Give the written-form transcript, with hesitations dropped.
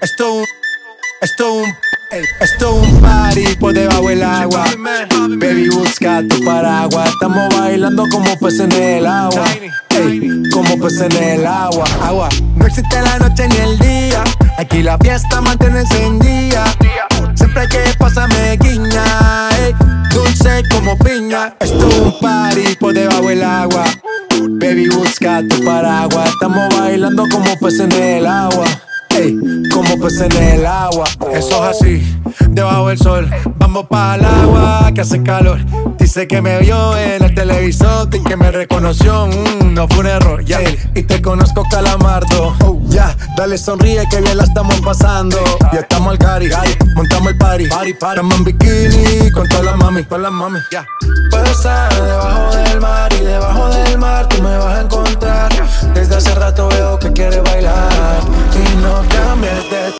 Esto es un party por debajo del agua. Baby, busca tu paraguas. Estamos bailando como peces en el agua. Ey, como peces en el agua. Agua. No existe la noche ni el día. Aquí la fiesta mantiene encendida. Siempre que pasa me guiña. Ey, dulce como piña. Esto es un party por debajo del agua. Baby, busca tu paraguas. Estamos bailando como peces en el agua. Ey, como peces en el agua. Eso es así, debajo del sol. Vamos para el agua que hace calor. Dice que me vio en el televisor y que me reconoció. No fue un error, ya. Y te conozco, Calamardo. Ya, dale sonríe que bien la estamos pasando. Ya estamos al cari, montamos el party. Estamos en bikini con todas las mami, ya. Puedo estar debajo del mar y debajo del mar tú me vas a encontrar. Desde hace rato veo que quieres bailar y no cambies de